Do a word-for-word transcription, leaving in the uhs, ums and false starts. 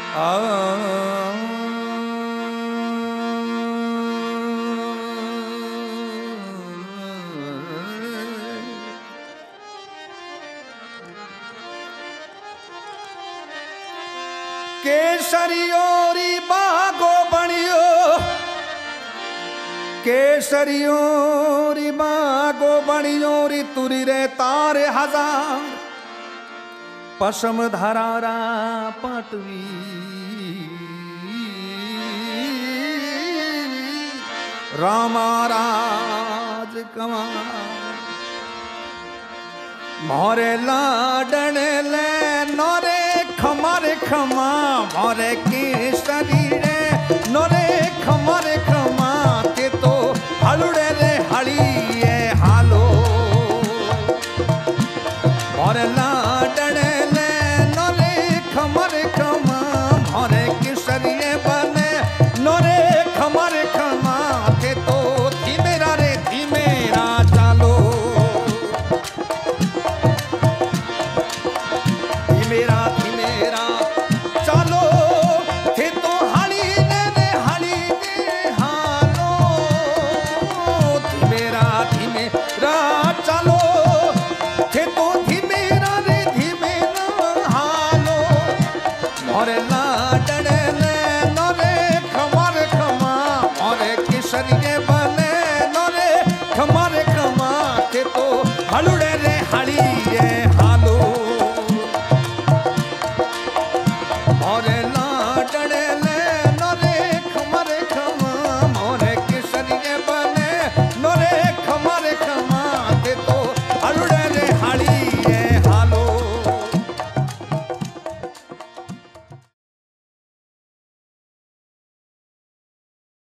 केसरियोरी बागो बणियो केसरियोरी बागो बणियोरी तुरी रे तारे हजार पशम धरारा पाटवी रामाराज कमा मोरे लाडने ले नोरे खमारे खमा मोरे केसरी रे नोरे खमारे खमा ते तो हलुड़े रे हलिए हालो मोरे लाडने ले नोरे खमारे खमा मोरे केसरी बने नोरे खमारे खमा ते तो धीमेरा रे धीमेरा चालो धीमेरा धीमेरा चालो थे तो हली ने रे हली ने हालो धीमेरा धीमेरा चालो थे तो धीमेरा रे धीमेरा हालो मोरे लाडने ले नोरे खमारे खमा मोरे केसरिये बने नोरे खमारे खमा थे तो हलुड़े